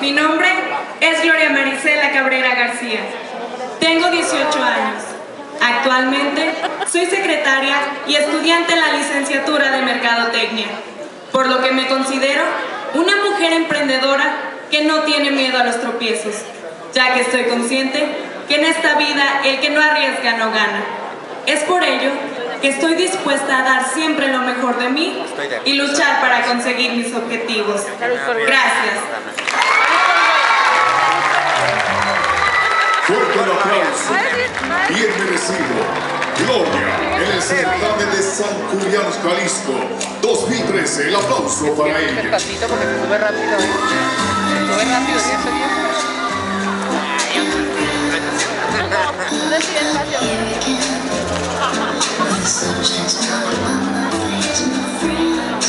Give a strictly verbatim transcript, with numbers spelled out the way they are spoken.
Mi nombre es Gloria Marisela Cabrera García. Tengo dieciocho años. Actualmente soy secretaria y estudiante en la licenciatura de Mercadotecnia, por lo que me considero una mujer emprendedora que no tiene miedo a los tropiezos, ya que estoy consciente que en esta vida el que no arriesga no gana. Es por ello que estoy dispuesta a dar siempre lo mejor de mí y luchar para conseguir mis objetivos. Gracias. Fuerte el aplauso, bien merecido. Gloria, en el certamen de San Julián, Jalisco, dos mil trece. El aplauso para ella. Despacito porque se sube rápido, ¿eh? Se sube rápido, ¿sí? ¿Eso bien? No estoy despacio.